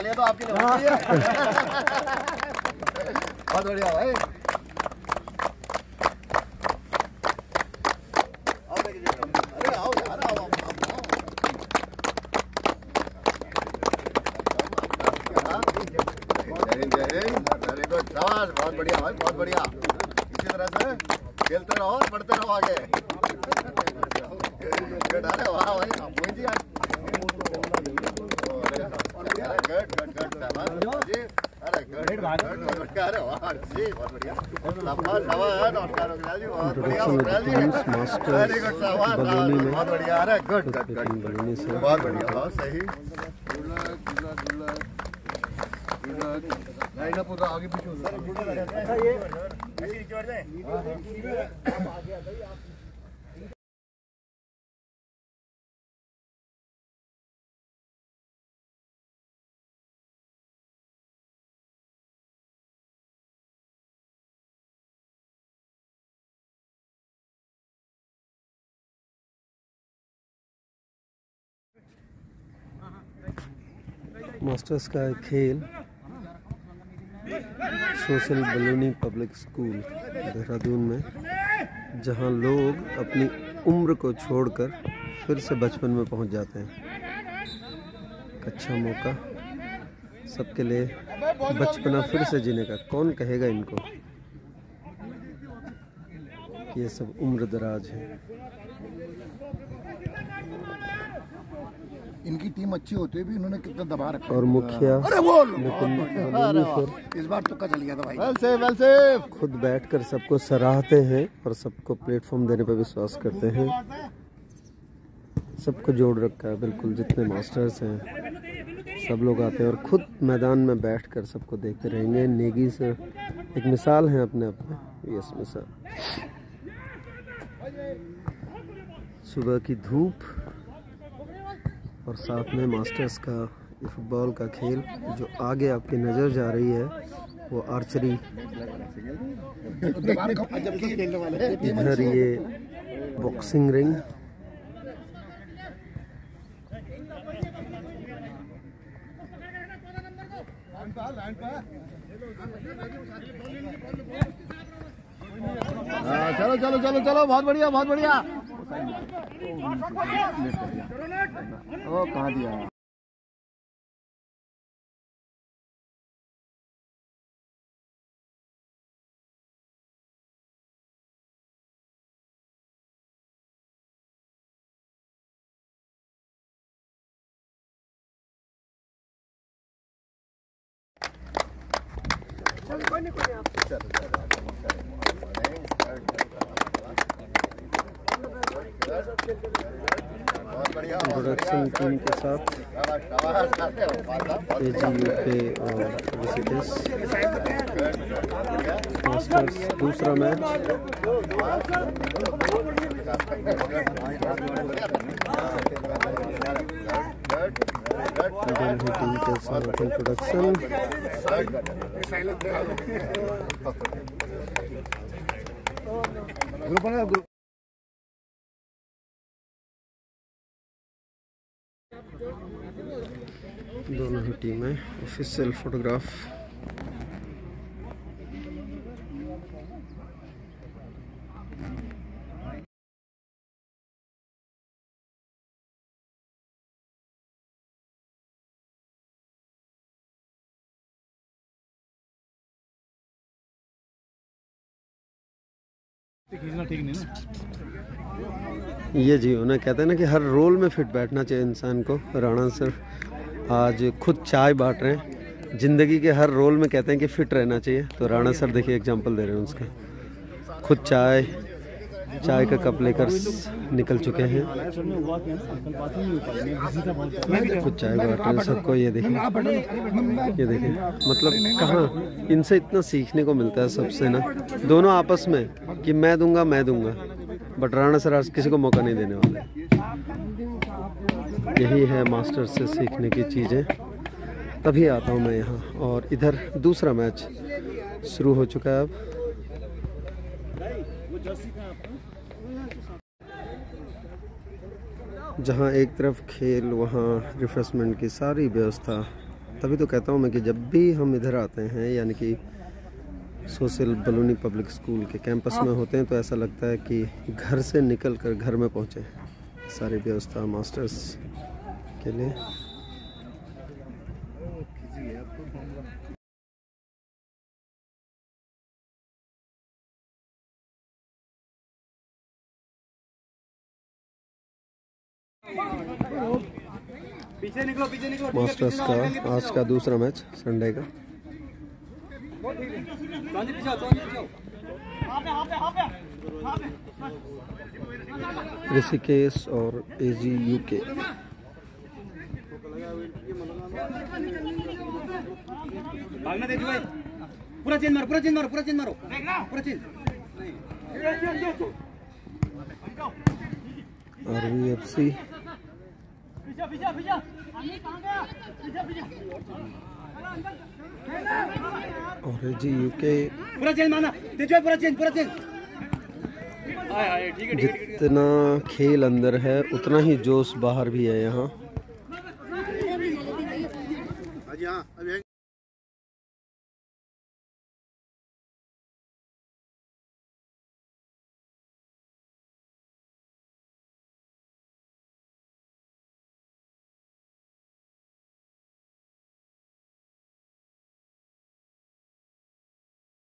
तालियां तो आपके लिए होनी चाहिए। बहुत बढ़िया भाई। अरे आओ यार, आओ। वेरी गुड, शाबाश, बहुत बढ़िया भाई, बहुत बढ़िया। इसी तरह से खेलते रहो, बढ़ते रहो आगे। अरे वाह भाई, मोहित जी आज गुड गुड गुड, शाबाश जी। अरे गुड, अरे वाह जी, बहुत बढ़िया। शाबाश शाबाश, नमस्कार जी, बहुत बढ़िया। वेरी गुड, शाबाश, बहुत बढ़िया। अरे गुड गुड गुड, बहुत बढ़िया, बहुत सही। लाइन अप होगा, आगे पीछे होगा। अच्छा ये ऐसे नीचे बैठ जाए। मास्टर्स का खेल social Baluni public school Dehradun में, जहां लोग अपनी उम्र को छोड़कर फिर से बचपन में पहुंच जाते हैं। एक अच्छा मौका सबके लिए बचपना फिर से जीने का। कौन कहेगा इनको कि ये सब उम्र दराज है। इनकी टीम अच्छी होती है भी, इन्होंने कितना दबा रखा। और मुखिया अरे वो इस बार तुक्का चल गया था भाई। वेल सेव खुद बैठकर सबको सराहते हैं और सबको प्लेटफॉर्म देने पर विश्वास करते हैं। सबको जोड़ रखा है बिल्कुल, जितने मास्टर्स हैं सब लोग आते हैं और खुद मैदान में बैठकर सबको देखते रहेंगे। नेगी से एक मिसाल है अपने आप में, यस मिसाल। सुबह की धूप और साथ में मास्टर्स का फुटबॉल का खेल। जो आगे आपकी नज़र जा रही है वो आर्चरी। इधर ये बॉक्सिंग रिंग। चलो चलो चलो चलो, बहुत बढ़िया बहुत बढ़िया। ओ कहाँ दिया। प्रोडक्शन टीम के साथ AGUK और विजिटर्स मास्टर्स दूसरा मैच। दोनों टीम के साथ प्रोडक्शन। दोनों ही टीमें ऑफिशियल फोटोग्राफ। ये जी उन्हें कहते हैं ना कि हर रोल में फिट बैठना चाहिए इंसान को। राणा सर आज खुद चाय बांट रहे हैं। ज़िंदगी के हर रोल में कहते हैं कि फिट रहना चाहिए, तो राणा सर देखिए एग्जांपल दे रहे हैं उसका। खुद चाय का कप लेकर निकल चुके हैं। खुद चाय बांट रहे हैं सबको। ये देखिए मतलब कहाँ इनसे इतना सीखने को मिलता है सबसे ना, दोनों आपस में कि मैं दूंगा, बट राणा सर आज किसी को मौका नहीं देने वाले। यही है मास्टर से सीखने की चीज़ें। तभी आता हूँ मैं यहाँ। और इधर दूसरा मैच शुरू हो चुका है अब। जहाँ एक तरफ खेल, वहाँ रिफ्रेशमेंट की सारी व्यवस्था तभी तो कहता हूँ मैं कि जब भी हम इधर आते हैं, यानी कि सोशल बलूनी पब्लिक स्कूल के कैंपस में होते हैं, तो ऐसा लगता है कि घर से निकलकर घर में पहुँचे। सारी व्यवस्था मास्टर्स के लिए। मास्टर्स का आज का दूसरा मैच संडे का। ऋषिकेश और एजी यूके। पूरा चेंज मारो, पूरा चेंज मारो, पूरा चेंज मारो, पूरा चेंज। RVFC और एजी यूके। पूरा चेंज मारना, तेजू पूरा चेंज, पूरा चेंज। जितना खेल अंदर है उतना ही जोश बाहर भी है यहाँ।